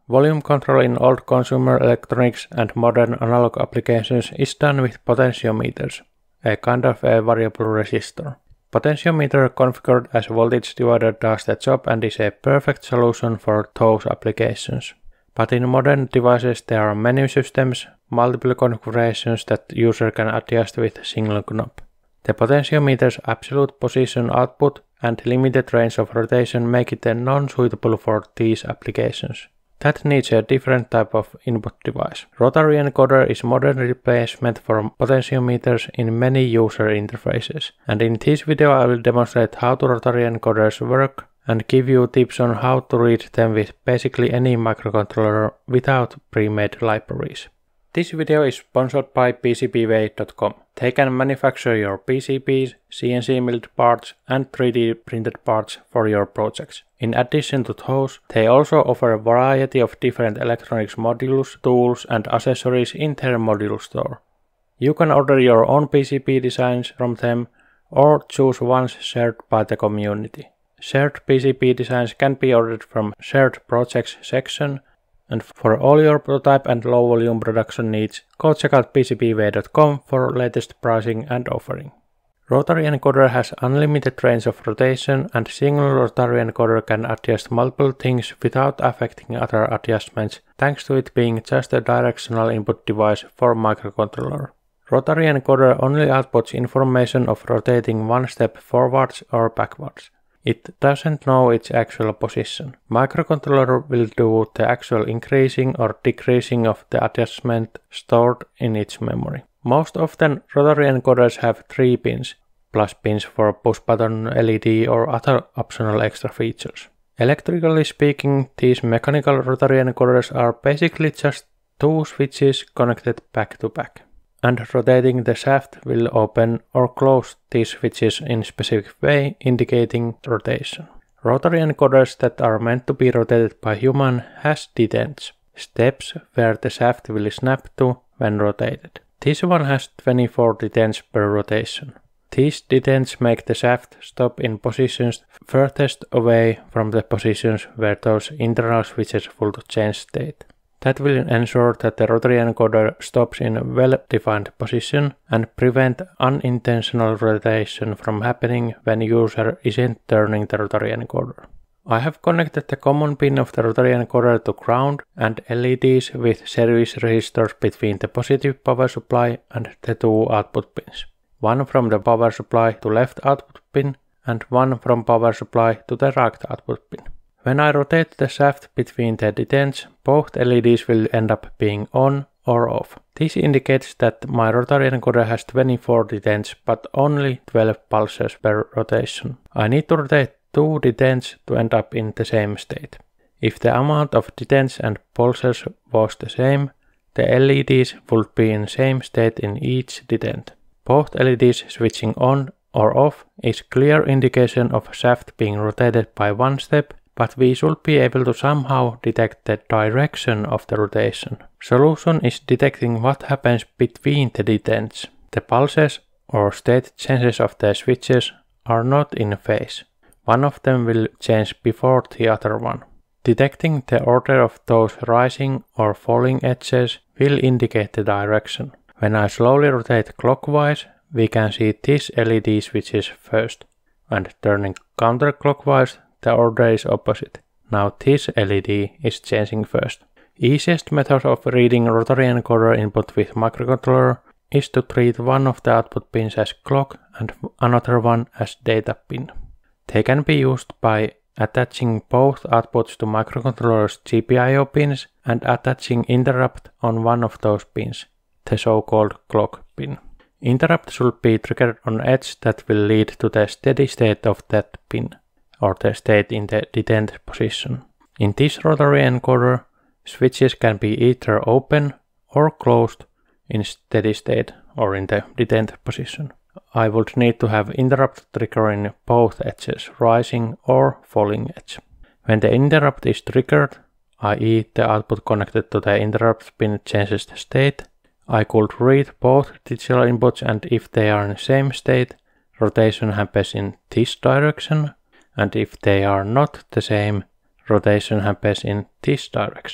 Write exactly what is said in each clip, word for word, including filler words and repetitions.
Volume control in old consumer electronics and modern analog applications is done with potentiometers, a kind of a variable resistor. Potentiometer configured as voltage divider does the job and is a perfect solution for those applications. But in modern devices there are many systems, multiple configurations that user can adjust with single knob. The potentiometer's absolute position output and limited range of rotation make it non-suitable for these applications. That needs a different type of input device. Rotary encoder is modern replacement for potentiometers in many user interfaces, and in this video I will demonstrate how the rotary encoders work and give you tips on how to read them with basically any microcontroller without pre-made libraries. This video is sponsored by P C B way dot com. They can manufacture your P C Bs, C N C milled parts and three D printed parts for your projects. In addition to those, they also offer a variety of different electronics modules, tools and accessories in their module store. You can order your own P C B designs from them or choose ones shared by the community. Shared P C B designs can be ordered from Shared Projects section, and for all your prototype and low volume production needs, go check out P C B way dot com for latest pricing and offering. Rotary encoder has unlimited range of rotation, and single rotary encoder can adjust multiple things without affecting other adjustments, thanks to it being just a directional input device for microcontroller. Rotary encoder only outputs information of rotating one step forwards or backwards. It doesn't know its actual position. Microcontroller will do the actual increasing or decreasing of the adjustment stored in its memory. Most often rotary encoders have three pins, plus pins for push button, L E D or other optional extra features. Electrically speaking, these mechanical rotary encoders are basically just two switches connected back to back. And rotating the shaft will open or close these switches in specific way, indicating rotation. Rotary encoders that are meant to be rotated by human has detents, steps where the shaft will snap to when rotated. This one has twenty-four detents per rotation. These detents make the shaft stop in positions furthest away from the positions where those internal switches would change state. That will ensure that the rotary encoder stops in a well-defined position and prevent unintentional rotation from happening when user isn't turning the rotary encoder. I have connected the common pin of the rotary encoder to ground and L E Ds with series resistors between the positive power supply and the two output pins. One from the power supply to left output pin and one from power supply to the right output pin. When I rotate the shaft between the detents, both L E Ds will end up being on or off. This indicates that my rotary encoder has twenty-four detents but only twelve pulses per rotation. I need to rotate two detents to end up in the same state. If the amount of detents and pulses was the same, the L E Ds would be in same state in each detent. Both L E Ds switching on or off is clear indication of shaft being rotated by one step, but we should be able to somehow detect the direction of the rotation. Solution is detecting what happens between the detents. The pulses or state changes of the switches are not in phase. One of them will change before the other one. Detecting the order of those rising or falling edges will indicate the direction. When I slowly rotate clockwise, we can see these L E D switches first, and turning counterclockwise, the order is opposite. Now this L E D is changing first. Easiest method of reading rotary encoder input with microcontroller is to treat one of the output pins as clock and another one as data pin. They can be used by attaching both outputs to microcontroller's G P I O pins and attaching interrupt on one of those pins, the so-called clock pin. Interrupt should be triggered on edge that will lead to the steady state of that pin, or the state in the detent position. In this rotary encoder, switches can be either open or closed in steady state or in the detent position. I would need to have interrupt triggering both edges, rising or falling edge. When the interrupt is triggered, that is the output connected to the interrupt pin changes the state, I could read both digital inputs, and if they are in the same state, rotation happens in this direction, and if they are not the same, rotation happens in this direction.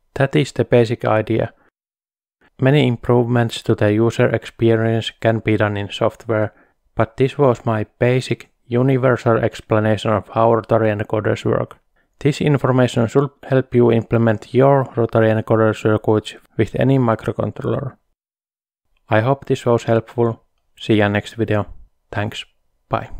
That is the basic idea. Many improvements to the user experience can be done in software, but this was my basic, universal explanation of how rotary encoders work. This information should help you implement your rotary encoder circuits with any microcontroller. I hope this was helpful. See you next video. Thanks. Bye.